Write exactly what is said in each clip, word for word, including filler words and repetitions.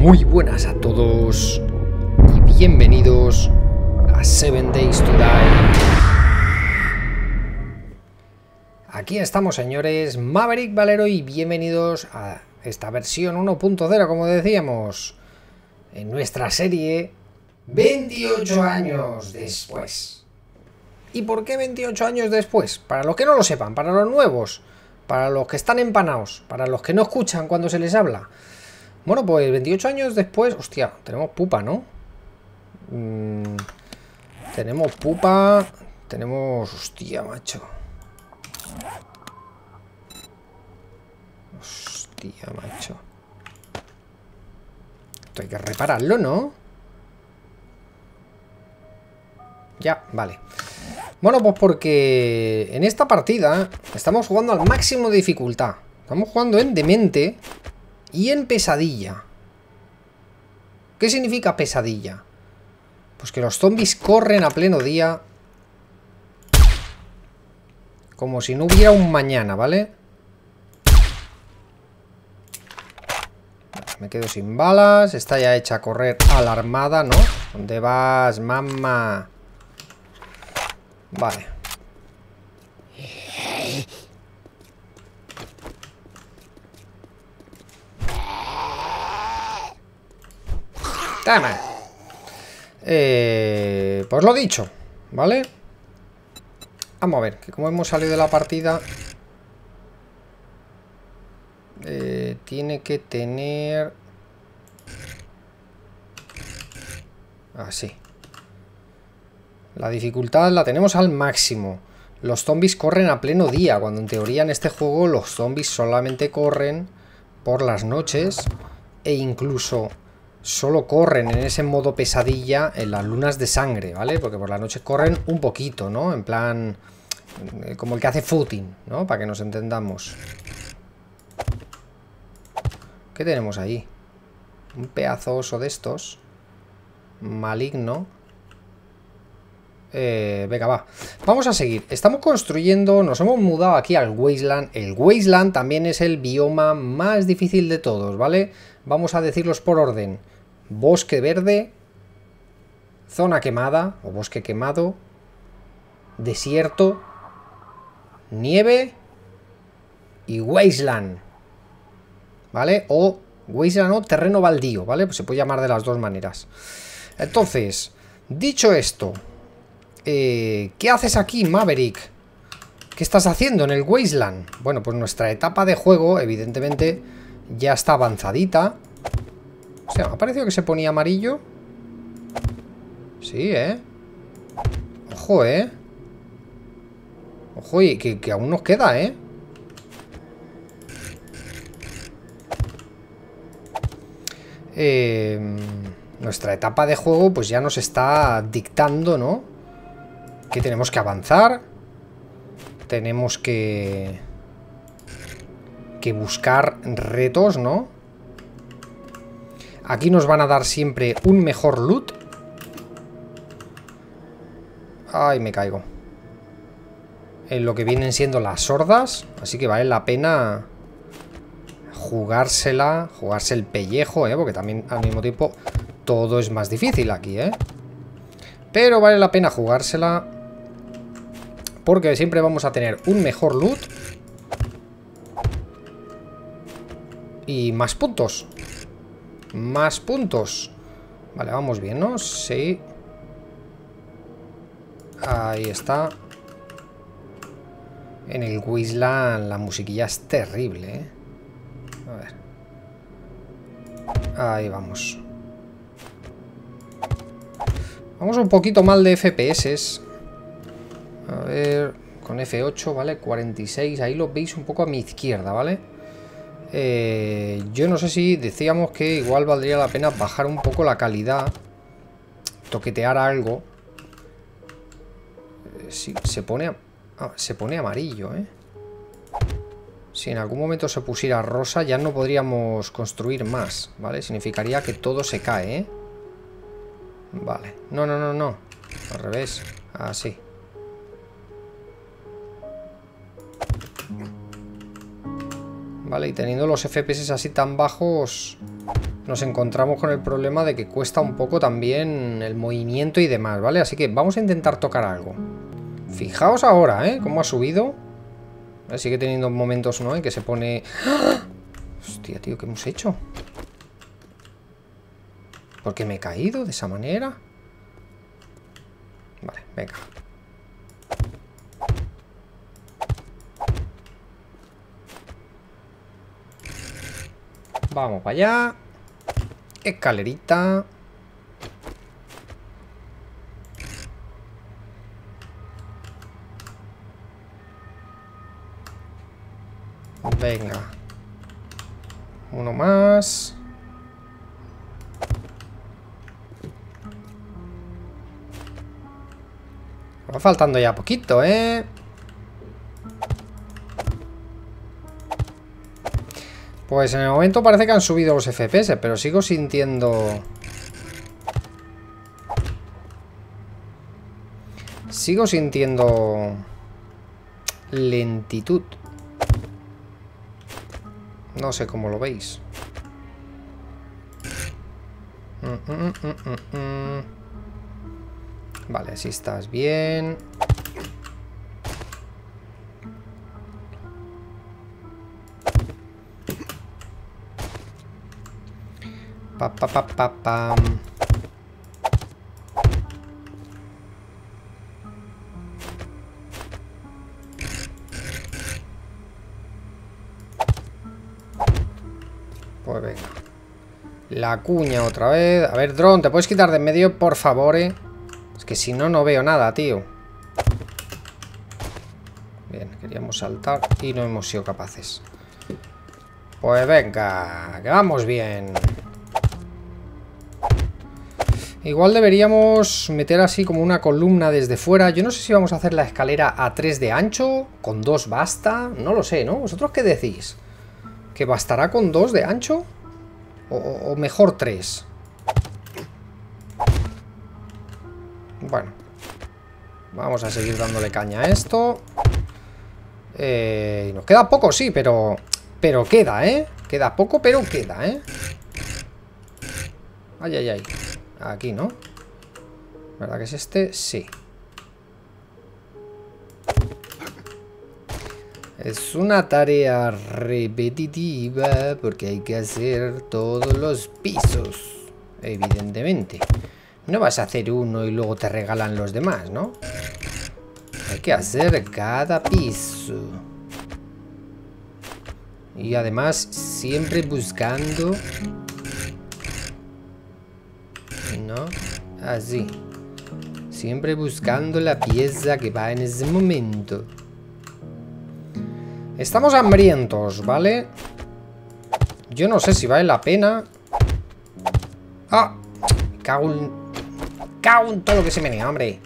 Muy buenas a todos y bienvenidos a Seven Days to Die. Aquí estamos, señores, Maverick Valero, y bienvenidos a esta versión uno punto cero, como decíamos, en nuestra serie veintiocho años después. ¿Y por qué veintiocho años después? Para los que no lo sepan, para los nuevos, para los que están empanados, para los que no escuchan cuando se les habla. Bueno, pues veintiocho años después... Hostia, tenemos pupa, ¿no? Mm, tenemos pupa... Tenemos... Hostia, macho. Hostia, macho. Esto hay que repararlo, ¿no? Ya, vale. Bueno, pues porque en esta partida estamos jugando al máximo de dificultad. Estamos jugando en demente y en pesadilla. ¿Qué significa pesadilla? Pues que los zombies corren a pleno día, como si no hubiera un mañana, ¿vale? Me quedo sin balas. Está ya hecha a correr alarmada, ¿no? ¿Dónde vas, mamá? Vale. Toma. Eh, pues lo dicho, ¿vale? Vamos a ver, que como hemos salido de la partida, eh, tiene que tener... Así. La dificultad la tenemos al máximo. Los zombies corren a pleno día, cuando en teoría en este juego los zombies solamente corren por las noches, e incluso solo corren en ese modo pesadilla en las lunas de sangre, ¿vale? Porque por la noche corren un poquito, ¿no? En plan, como el que hace footing, ¿no? Para que nos entendamos. ¿Qué tenemos ahí? Un pedazo oso de estos. Maligno. Eh, venga, va. Vamos a seguir. Estamos construyendo, nos hemos mudado aquí al Wasteland. El Wasteland también es el bioma más difícil de todos, ¿vale? Vamos a decirlos por orden. Bosque verde, zona quemada o bosque quemado, desierto, nieve y Wasteland, ¿vale? O Wasteland o terreno baldío, ¿vale? Pues se puede llamar de las dos maneras. Entonces, dicho esto, eh, ¿qué haces aquí, Maverick? ¿Qué estás haciendo en el Wasteland? Bueno, pues nuestra etapa de juego, evidentemente, ya está avanzadita. O sea, me ha parecido que se ponía amarillo. Sí, ¿eh? Ojo, ¿eh? Ojo, y que, que aún nos queda, ¿eh? Eh, nuestra etapa de juego pues ya nos está dictando, ¿no? Que tenemos que avanzar. Tenemos que... que buscar retos, ¿no? Aquí nos van a dar siempre un mejor loot. Ay, me caigo. En lo que vienen siendo las hordas. Así que vale la pena jugársela, jugarse el pellejo, ¿eh? Porque también al mismo tiempo todo es más difícil aquí, ¿eh? Pero vale la pena jugársela, porque siempre vamos a tener un mejor loot y más puntos. Más puntos. Vale, vamos bien, ¿no? Sí. Ahí está. En el Wasteland la musiquilla es terrible, ¿eh? A ver. Ahí vamos. Vamos un poquito mal de F P S. A ver, con F ocho, ¿vale? cuarenta y seis, ahí lo veis un poco a mi izquierda, ¿vale? Eh, yo no sé si decíamos que igual valdría la pena bajar un poco la calidad, toquetear algo. Eh, si se pone, ah, se pone amarillo, ¿eh? Si en algún momento se pusiera rosa ya no podríamos construir más, ¿vale? Significaría que todo se cae, ¿eh? Vale, no, no, no, no, al revés, así. Vale, y teniendo los F P S así tan bajos, nos encontramos con el problema de que cuesta un poco también el movimiento y demás, ¿vale? Así que vamos a intentar tocar algo. Fijaos ahora, ¿eh? Cómo ha subido. Sigue teniendo momentos, ¿no? En que se pone... ¡Ah! Hostia, tío, ¿qué hemos hecho? ¿Por qué me he caído de esa manera? Vale, venga. Vamos para allá. Escalerita. Venga. Uno más. Va faltando ya poquito, ¿eh? Pues en el momento parece que han subido los F P S, pero sigo sintiendo... Sigo sintiendo... lentitud. No sé cómo lo veis. Mm, mm, mm, mm, mm. Vale, así estás bien. Pa, pa, pa, pa, pam. Pues venga. La cuña otra vez. A ver, dron, ¿te puedes quitar de en medio, por favor, eh? Es que si no, no veo nada, tío. Bien, queríamos saltar y no hemos sido capaces. Pues venga, que vamos bien. Igual deberíamos meter así como una columna desde fuera. Yo no sé si vamos a hacer la escalera a tres de ancho. Con dos basta. No lo sé, ¿no? ¿Vosotros qué decís? ¿Que bastará con dos de ancho? O, o mejor tres. Bueno. Vamos a seguir dándole caña a esto. Eh, nos queda poco, sí, pero... Pero queda, ¿eh? Queda poco, pero queda, ¿eh? Ay, ay, ay. Aquí, ¿no? ¿Verdad que es este? Sí. Es una tarea repetitiva porque hay que hacer todos los pisos. Evidentemente. No vas a hacer uno y luego te regalan los demás, ¿no? Hay que hacer cada piso. Y además siempre buscando... ¿no? Así. Siempre buscando la pieza que va en ese momento. Estamos hambrientos, ¿vale? Yo no sé si vale la pena. ¡Ah! Me cago en... cago en todo lo que se menea, hombre.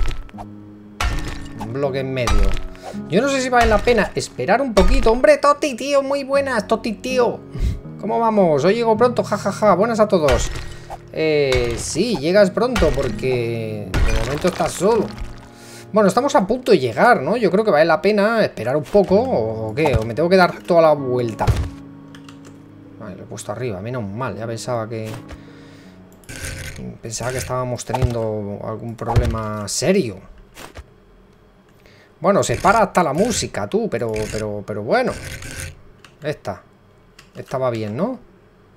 Un bloque en medio. Yo no sé si vale la pena esperar un poquito. ¡Hombre, Toti, tío! Muy buenas, Toti, tío. ¿Cómo vamos? Hoy llego pronto, jajaja. Ja, ja. Buenas a todos. Eh, sí, llegas pronto porque de momento estás solo. Bueno, estamos a punto de llegar, ¿no? Yo creo que vale la pena esperar un poco. ¿O qué? ¿O me tengo que dar toda la vuelta? Vale, lo he puesto arriba, menos mal. Ya pensaba que... Pensaba que estábamos teniendo algún problema serio. Bueno, se para hasta la música, tú, pero, pero, pero bueno. Esta. Esta va bien, ¿no?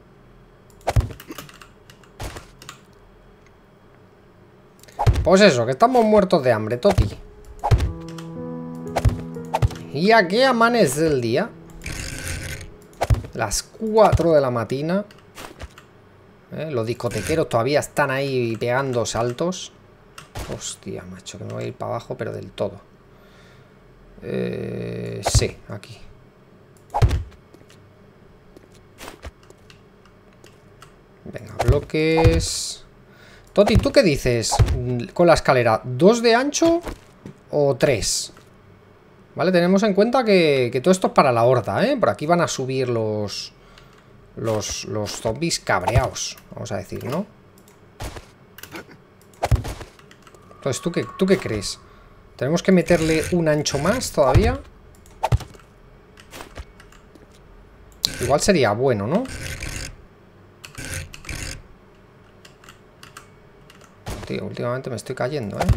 Pues eso, que estamos muertos de hambre, Toti. Y aquí amanece el día. Las cuatro de la mañana. ¿Eh? Los discotequeros todavía están ahí pegando saltos. Hostia, macho, que me voy a ir para abajo, pero del todo. Eh, sí, aquí. Venga, bloques... Toti, ¿tú qué dices con la escalera? ¿Dos de ancho o tres? Vale, tenemos en cuenta que, que todo esto es para la horda, ¿eh? Por aquí van a subir los, los, los zombies cabreados, vamos a decir, ¿no? Entonces, ¿tú qué, ¿tú qué crees? ¿Tenemos que meterle un ancho más todavía? Igual sería bueno, ¿no? Tío, últimamente me estoy cayendo, ¿eh?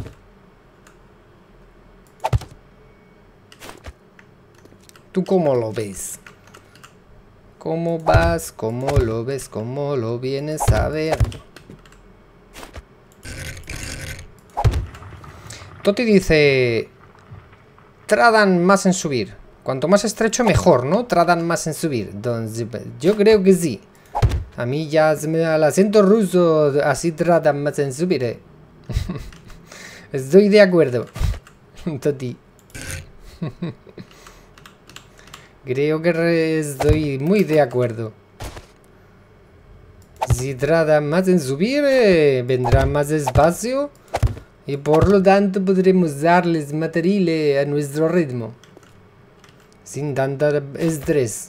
¿Tú cómo lo ves? ¿Cómo vas? ¿Cómo lo ves? ¿Cómo lo vienes a ver? Toti dice... Tradan más en subir. Cuanto más estrecho, mejor, ¿no? Tradan más en subir. Entonces, yo creo que sí. A mí ya se me da el acento ruso. Así tratan más en subir, ¿eh? Estoy de acuerdo. Toti. Creo que estoy muy de acuerdo. Si tratan más en subir, eh, vendrá más espacio. Y por lo tanto podremos darles material a nuestro ritmo. Sin tanta estrés.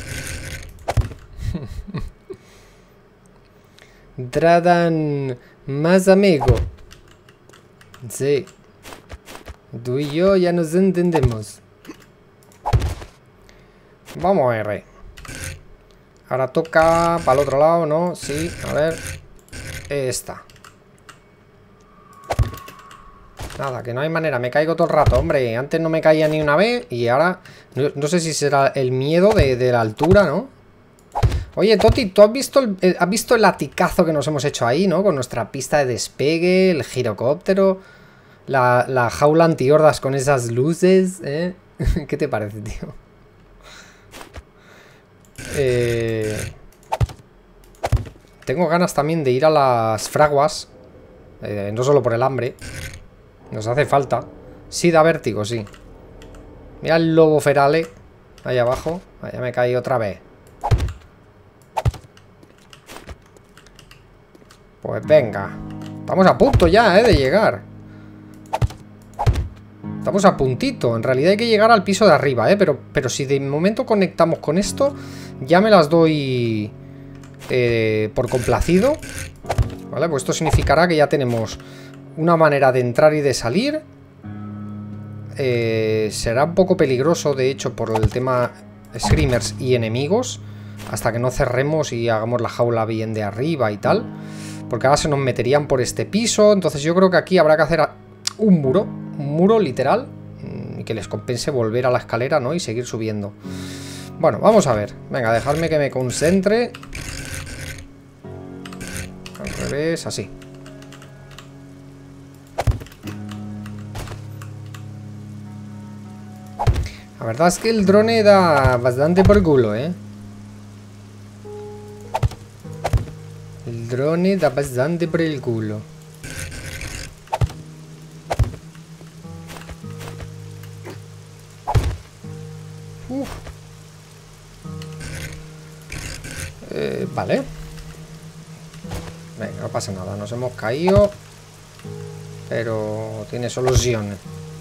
Tratan más amigo. Sí. Tú y yo ya nos entendemos. Vamos a ver. Ahora toca para el otro lado, ¿no? Sí, a ver. Esta. Nada, que no hay manera, me caigo todo el rato, hombre. Antes no me caía ni una vez y ahora... No, no sé si será el miedo de, de la altura, ¿no? Oye, Toti, ¿tú has visto, el, el, has visto el laticazo que nos hemos hecho ahí, ¿no? Con nuestra pista de despegue, el girocóptero, la, la jaula antihordas con esas luces, ¿eh? ¿Qué te parece, tío? Eh... Tengo ganas también de ir a las fraguas, eh, no solo por el hambre. Nos hace falta. Sí, da vértigo, sí. Mira el lobo ferale. Ahí abajo. Ya me caí otra vez. Pues venga. Estamos a punto ya, ¿eh? De llegar. Estamos a puntito. En realidad hay que llegar al piso de arriba, ¿eh? Pero, pero si de momento conectamos con esto, ya me las doy eh, por complacido. ¿Vale? Pues esto significará que ya tenemos... una manera de entrar y de salir. eh, Será un poco peligroso, de hecho, por el tema screamers y enemigos, hasta que no cerremos y hagamos la jaula bien de arriba y tal, porque ahora se nos meterían por este piso. Entonces yo creo que aquí habrá que hacer un muro, un muro literal, y que les compense volver a la escalera, ¿no? Y seguir subiendo. Bueno, vamos a ver. Venga, dejadme que me concentre. Al revés, así. La verdad es que el drone da bastante por culo, ¿eh? El drone da bastante por el culo. Uf. Eh, vale. Venga, no pasa nada. Nos hemos caído. Pero tiene solución.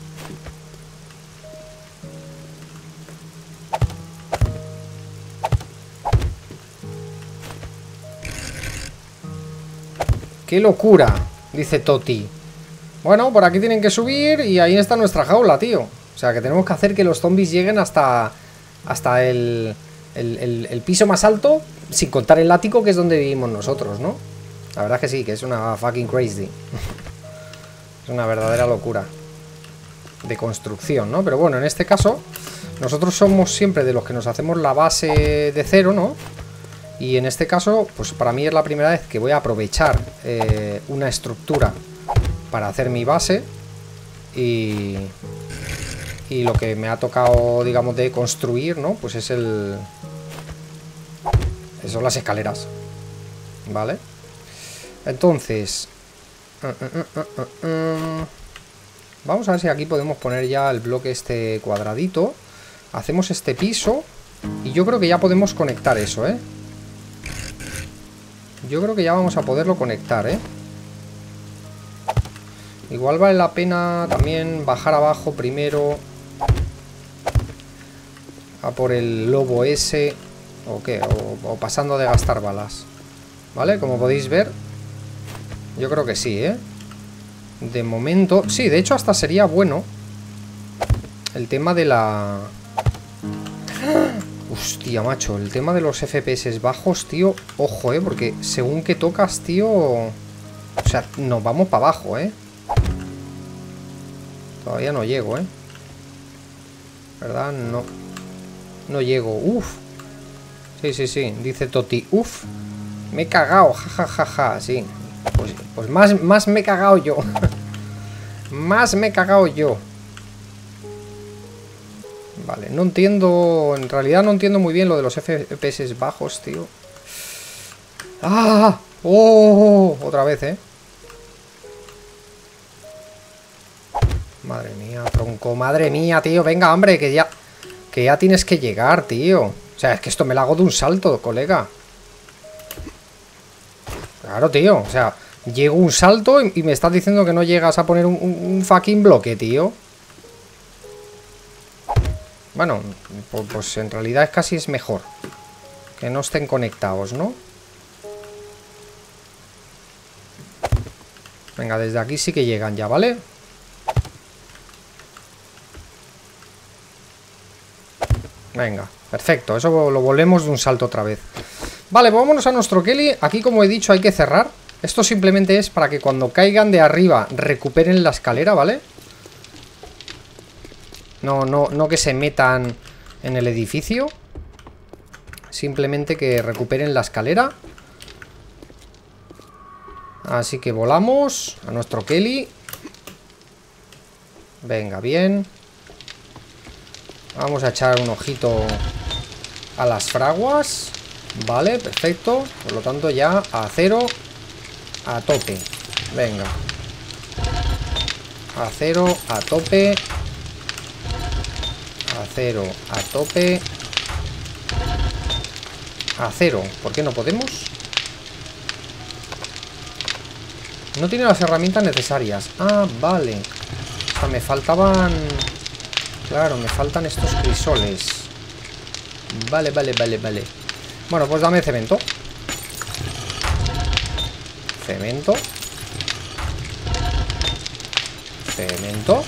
¡Qué locura! Dice Toti. Bueno, por aquí tienen que subir y ahí está nuestra jaula, tío. O sea, que tenemos que hacer que los zombies lleguen hasta hasta el, el, el, el piso más alto, sin contar el ático, que es donde vivimos nosotros, ¿no? La verdad es que sí, que es una fucking crazy. Es una verdadera locura de construcción, ¿no? Pero bueno, en este caso, nosotros somos siempre de los que nos hacemos la base de cero, ¿no? Y en este caso, pues para mí es la primera vez que voy a aprovechar eh, una estructura para hacer mi base. Y, y lo que me ha tocado, digamos, de construir, ¿no? Pues es el... son las escaleras. ¿Vale? Entonces... Uh, uh, uh, uh, uh, vamos a ver si aquí podemos poner ya el bloque este cuadradito. Hacemos este piso. Y yo creo que ya podemos conectar eso, ¿eh? Yo creo que ya vamos a poderlo conectar, ¿eh? Igual vale la pena también bajar abajo primero a por el lobo ese. ¿O qué? O, o pasando de gastar balas. ¿Vale? Como podéis ver, yo creo que sí, ¿eh? De momento... Sí, de hecho hasta sería bueno el tema de la... Uf. Hostia, macho, el tema de los F P S bajos, tío. Ojo, eh, porque según que tocas, tío. O sea, nos vamos para abajo, eh. Todavía no llego, eh. ¿Verdad? No. No llego. Uf. Sí, sí, sí. Dice Toti. Uf. Me he cagado. Ja, ja, ja, ja. Sí. Pues, pues más, más me he cagado yo. Más me he cagado yo. Vale, no entiendo. En realidad no entiendo muy bien lo de los F P S bajos, tío. ¡Ah! ¡Oh! Otra vez, ¿eh? Madre mía, tronco. Madre mía, tío. Venga, hombre, que ya... Que ya tienes que llegar, tío. O sea, es que esto me lo hago de un salto, colega. Claro, tío. O sea, llego un salto y, y me estás diciendo que no llegas a poner un, un, un fucking bloque, tío. Bueno, pues, pues en realidad es casi es mejor que no estén conectados, ¿no? Venga, desde aquí sí que llegan ya, ¿vale? Venga, perfecto. Eso lo volvemos de un salto otra vez. Vale, pues vámonos a nuestro Kelly. Aquí, como he dicho, hay que cerrar. Esto simplemente es para que cuando caigan de arriba recuperen la escalera, ¿vale? No, no, no que se metan en el edificio. Simplemente que recuperen la escalera. Así que volamos a nuestro Kelly. Venga, bien. Vamos a echar un ojito a las fraguas. Vale, perfecto. Por lo tanto ya a cero. A tope. Venga. A cero, a tope. A cero, a tope. A cero. ¿Por qué no podemos? No tiene las herramientas necesarias. Ah, vale. O sea, me faltaban... Claro, me faltan estos crisoles. Vale, vale, vale, vale. Bueno, pues dame cemento. Cemento. Cemento.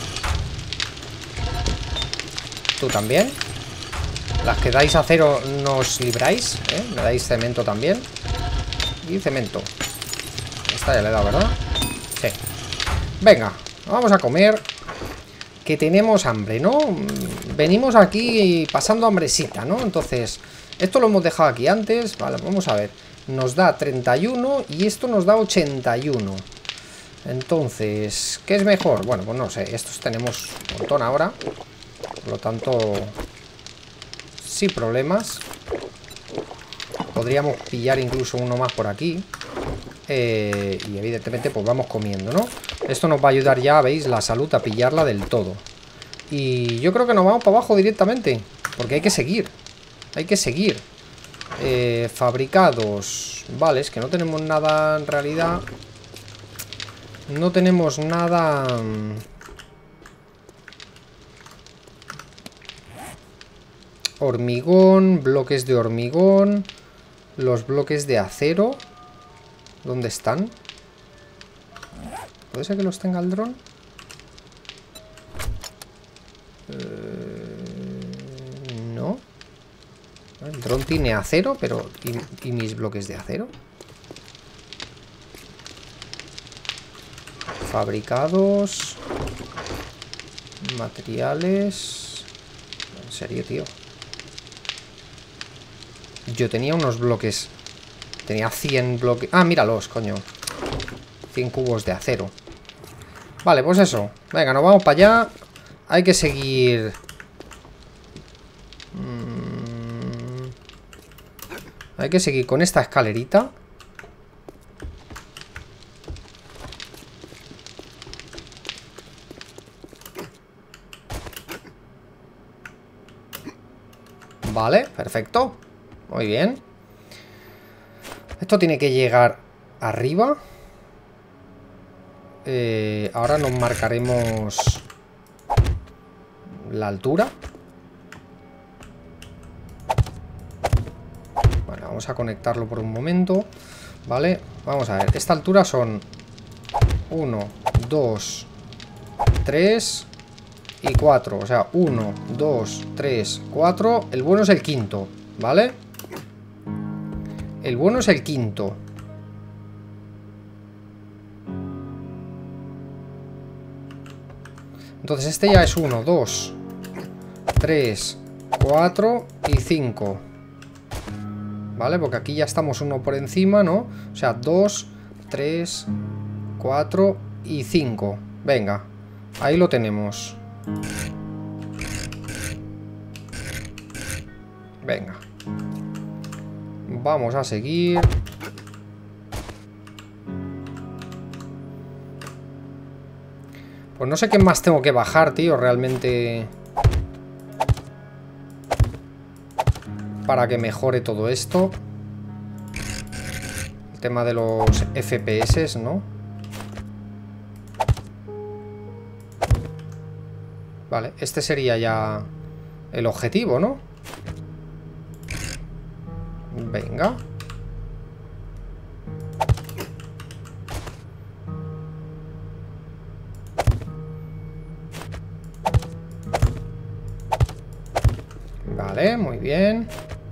Tú también. Las que dais acero nos libráis, ¿eh? Me dais cemento también. Y cemento. Esta ya le he dado, ¿verdad? Sí. Venga, vamos a comer. Que tenemos hambre, ¿no? Venimos aquí pasando hambresita, ¿no? Entonces, esto lo hemos dejado aquí antes. Vale, vamos a ver. Nos da treinta y uno y esto nos da ochenta y uno. Entonces, ¿qué es mejor? Bueno, pues no sé. Estos tenemos un montón ahora. Por lo tanto, sin problemas. Podríamos pillar incluso uno más por aquí. Eh, y evidentemente pues vamos comiendo, ¿no? Esto nos va a ayudar ya, veis, la salud a pillarla del todo. Y yo creo que nos vamos para abajo directamente, porque hay que seguir. Hay que seguir. eh, Fabricados. Vale, es que no tenemos nada en realidad. No tenemos nada. Hormigón, bloques de hormigón. Los bloques de acero. ¿Dónde están? ¿Puede ser que los tenga el dron? Eh, no. El dron tiene acero, pero... ¿y, y mis bloques de acero? Fabricados. Materiales. En serio, tío. Yo tenía unos bloques... Tenía cien bloques... Ah, míralos, coño. cien cubos de acero. Vale, pues eso. Venga, nos vamos para allá. Hay que seguir... Mm... Hay que seguir con esta escalerita. Vale, perfecto. Muy bien. Esto tiene que llegar arriba. Eh, ahora nos marcaremos la altura. Vale, vamos a conectarlo por un momento. Vale, vamos a ver. Esta altura son uno, dos, tres y cuatro. O sea, uno, dos, tres, cuatro. El bueno es el quinto. ¿vale? El bueno es el quinto. Entonces este ya es uno, dos, tres, cuatro y cinco. ¿Vale? Porque aquí ya estamos uno por encima, ¿no? O sea, dos, tres, cuatro y cinco. Venga, ahí lo tenemos. Venga. Vamos a seguir. Pues no sé qué más tengo que bajar, tío, realmente, para que mejore todo esto. El tema de los F P S, ¿no? Vale, este sería ya el objetivo, ¿no? Venga. Vale, muy bien.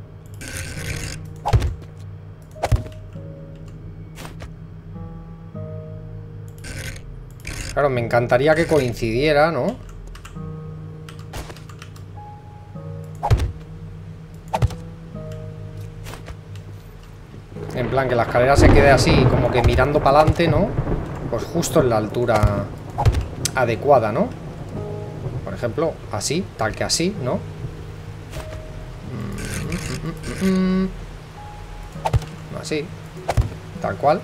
Claro, me encantaría que coincidiera, ¿no? En plan, que la escalera se quede así, como que mirando para adelante, ¿no? Pues justo en la altura adecuada, ¿no? Por ejemplo, así, tal que así, ¿no? Así, tal cual.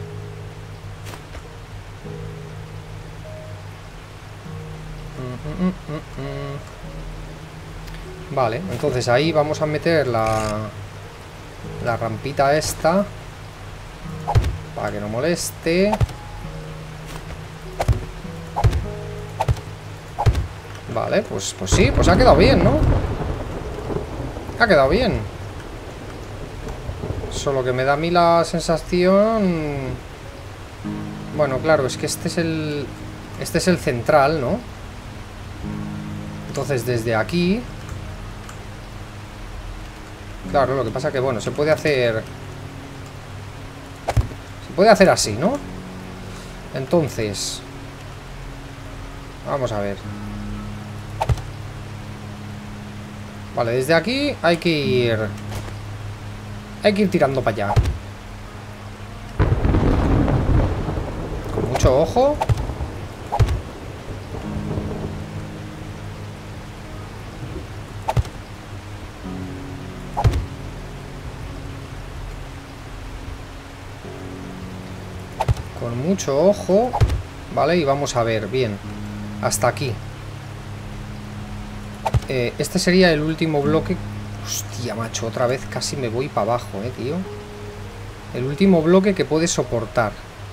Vale, entonces ahí vamos a meter la la rampita esta para que no moleste. Vale, pues, pues sí, pues ha quedado bien, ¿no? Ha quedado bien. Solo que me da a mí la sensación... Bueno, claro, es que este es el... Este es el central, ¿no? Entonces desde aquí... Claro, lo que pasa que, bueno, se puede hacer... Se puede hacer así, ¿no? Entonces... Vamos a ver. Vale, desde aquí hay que ir... Hay que ir tirando para allá. Con mucho ojo. Con mucho ojo. Vale, y vamos a ver, bien. Hasta aquí. Eh, este sería el último bloque. Hostia, macho, otra vez casi me voy para abajo, eh, tío. El último bloque que puede soportar.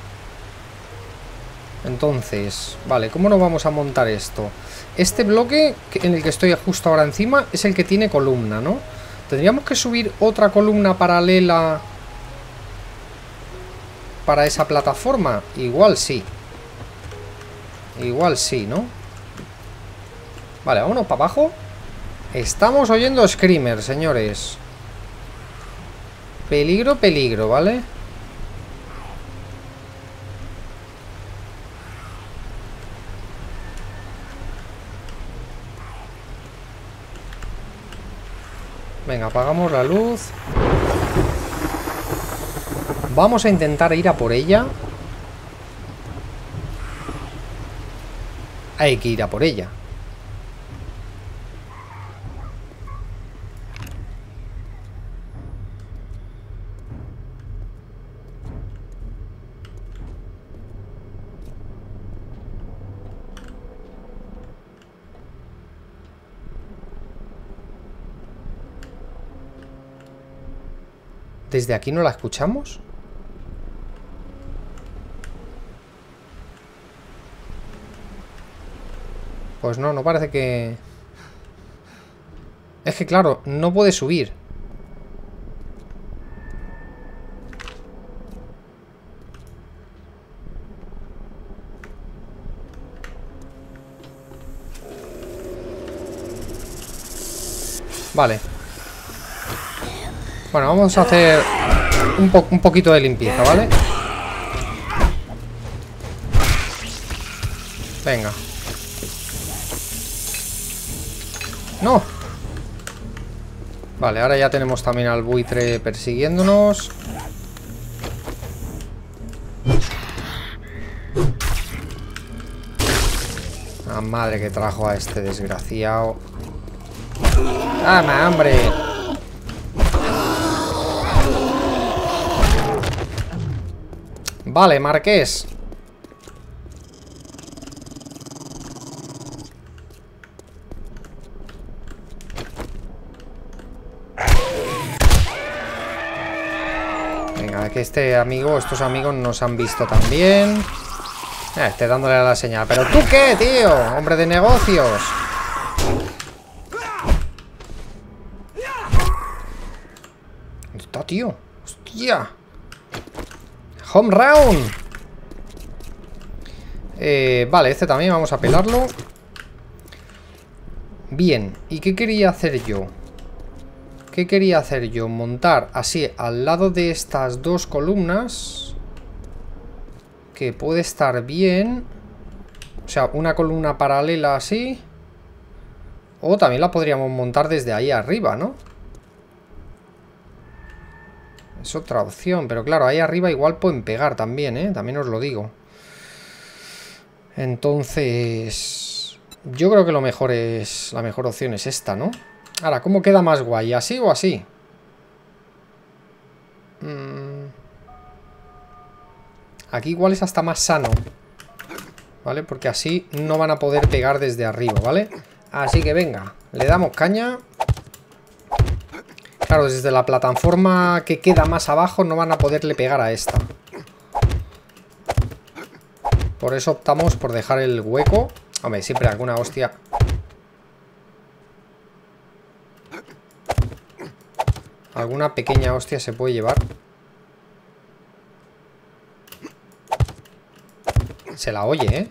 Entonces, vale, ¿cómo nos vamos a montar esto? Este bloque en el que estoy justo ahora encima es el que tiene columna, ¿no? ¿Tendríamos que subir otra columna paralela para esa plataforma? Igual sí. Igual sí, ¿no? Vale, vámonos para abajo. Estamos oyendo screamer, señores. Peligro, peligro, ¿vale? Venga, apagamos la luz. Vamos a intentar ir a por ella. Hay que ir a por ella. ¿Desde aquí no la escuchamos? Pues no, no parece que... Es que claro, no puede subir. Vale. Bueno, vamos a hacer un, po un poquito de limpieza, ¿vale? Venga. ¡No! Vale, ahora ya tenemos también al buitre persiguiéndonos. La madre que trajo a este desgraciado. ¡Ah, hombre! Vale, Marqués. Venga, que este amigo, estos amigos nos han visto también. Eh, esté dándole a la señal. ¿Pero tú qué, tío? Hombre de negocios. ¿Dónde está, tío? ¡Hostia! ¡Home round! Eh, vale, este también vamos a pelarlo. Bien, ¿y qué quería hacer yo? ¿Qué quería hacer yo? Montar así, al lado de estas dos columnas. Que puede estar bien. O sea, una columna paralela así. O también la podríamos montar desde ahí arriba, ¿no? Es otra opción, pero claro, ahí arriba igual pueden pegar también, ¿eh? También os lo digo. Entonces, yo creo que lo mejor es... La mejor opción es esta, ¿no? Ahora, ¿cómo queda más guay? ¿Así o así? Mm. Aquí igual es hasta más sano, ¿vale? Porque así no van a poder pegar desde arriba, ¿vale? Así que venga, le damos caña. Claro, desde la plataforma que queda más abajo no van a poderle pegar a esta. Por eso optamos por dejar el hueco. Hombre, siempre alguna hostia. Alguna pequeña hostia se puede llevar. Se la oye, ¿eh?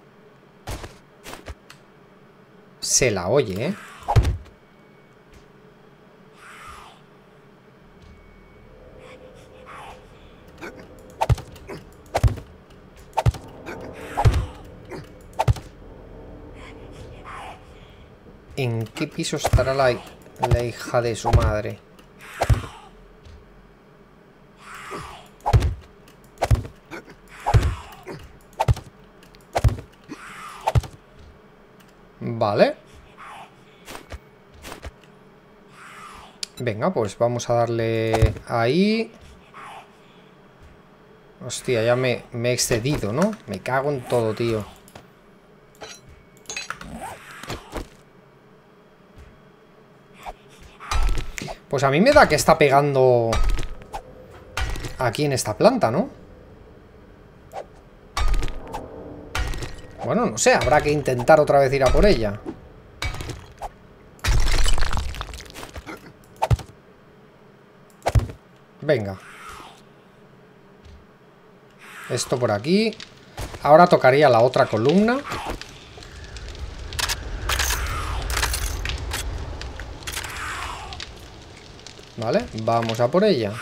Se la oye, ¿eh? ¿En qué piso estará la, la hija de su madre? Vale. Venga, pues vamos a darle ahí. Hostia, ya me, me he excedido, ¿no? Me cago en todo, tío. Pues a mí me da que está pegando aquí en esta planta, ¿no? Bueno, no sé, habrá que intentar otra vez ir a por ella. Venga. Esto por aquí. Ahora tocaría la otra columna. Vale, vamos a por ella.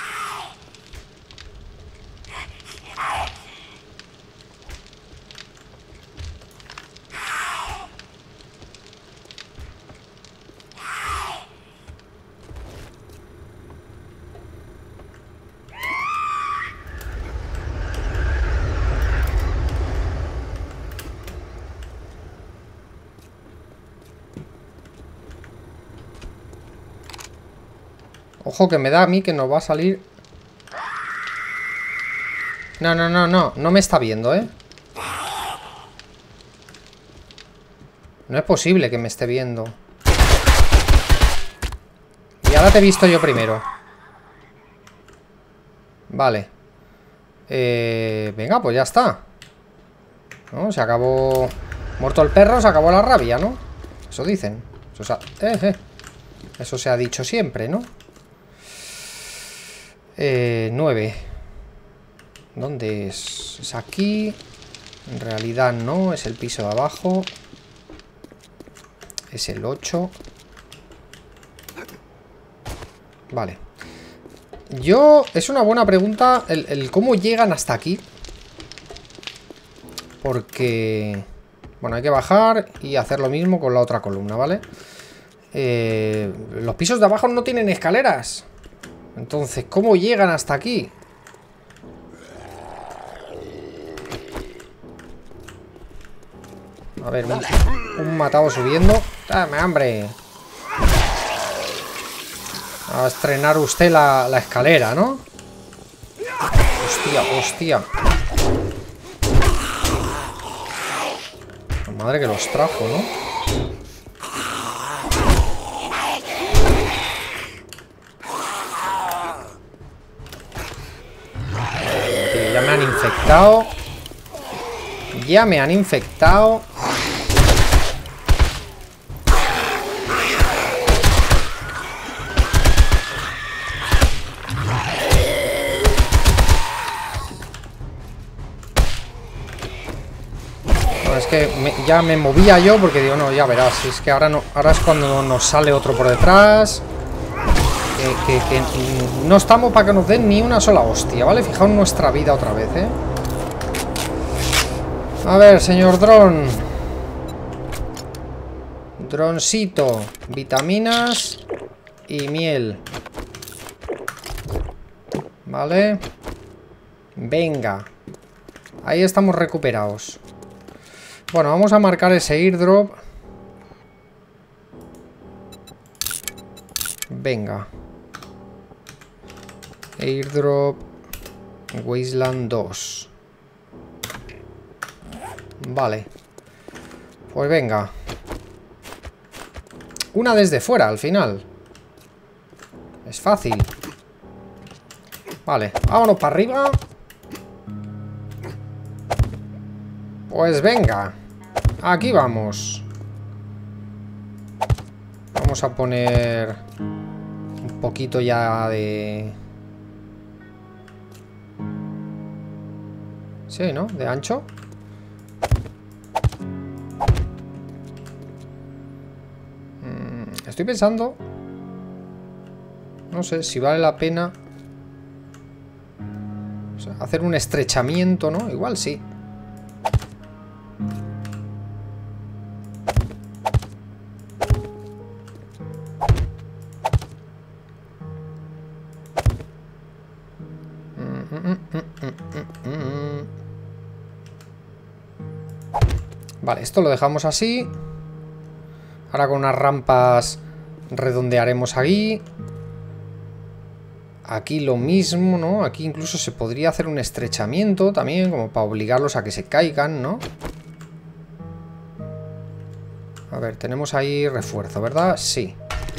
Ojo que me da a mí que nos va a salir. No, no, no, no. No me está viendo, ¿eh? No es posible que me esté viendo. Y ahora te he visto yo primero. Vale. Eh, venga, pues ya está. ¿No? Se acabó. Muerto el perro, se acabó la rabia, ¿no? Eso dicen. Eso se ha, eh, eh. Eso se ha dicho siempre, ¿no? Eh, nueve. ¿Dónde es? Es aquí. En realidad no, es el piso de abajo. Es el ocho. Vale. Yo... Es una buena pregunta el, el cómo llegan hasta aquí. Porque... Bueno, hay que bajar y hacer lo mismo con la otra columna, ¿vale? Eh, los pisos de abajo no tienen escaleras. Entonces, ¿cómo llegan hasta aquí? A ver, un, un matado subiendo. ¡Dame hambre! A estrenar usted la, la escalera, ¿no? Hostia, hostia. La madre que los trajo, ¿no? Tío, ya me han infectado. Ya me han infectado. Es que me, ya me movía yo porque digo, no, ya verás, es que ahora no, ahora es cuando nos sale otro por detrás. Que, que, que no estamos para que nos den ni una sola hostia, ¿vale? Fijaos nuestra vida otra vez, ¿eh? A ver, señor dron. Droncito, vitaminas y miel. Vale. Venga. Ahí estamos recuperados. Bueno, vamos a marcar ese airdrop. Venga. Airdrop Wasteland dos. Vale. Pues venga. Una desde fuera, al final. Es fácil. Vale, vámonos para arriba. Pues venga. Aquí vamos. Vamos a poner un poquito ya de... Sí, ¿no? De ancho. Estoy pensando... No sé si vale la pena... O sea, hacer un estrechamiento, ¿no? Igual sí. Vale, esto lo dejamos así. Ahora con unas rampas redondearemos aquí. Aquí lo mismo, ¿no? Aquí incluso se podría hacer un estrechamiento también, como para obligarlos a que se caigan, ¿no? A ver, tenemos ahí refuerzo, ¿verdad? Sí.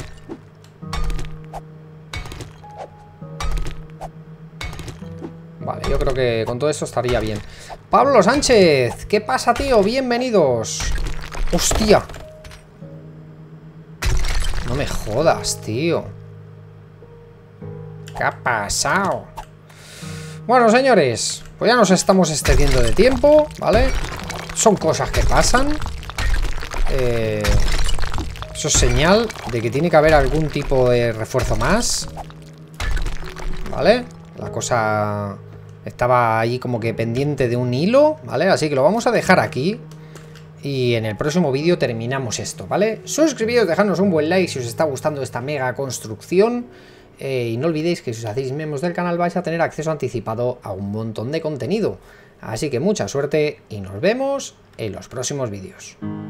Vale, yo creo que con todo esto estaría bien. Pablo Sánchez, ¿qué pasa, tío? Bienvenidos. ¡Hostia! No me jodas, tío. ¿Qué ha pasado? Bueno, señores, pues ya nos estamos excediendo de tiempo, ¿vale? Son cosas que pasan. Eh, eso es señal de que tiene que haber algún tipo de refuerzo más. ¿Vale? La cosa estaba ahí como que pendiente de un hilo, ¿vale? Así que lo vamos a dejar aquí. Y en el próximo vídeo terminamos esto, ¿vale? Suscribíos, dejadnos un buen like si os está gustando esta mega construcción. Eh, y no olvidéis que si os hacéis miembros del canal vais a tener acceso anticipado a un montón de contenido. Así que mucha suerte y nos vemos en los próximos vídeos.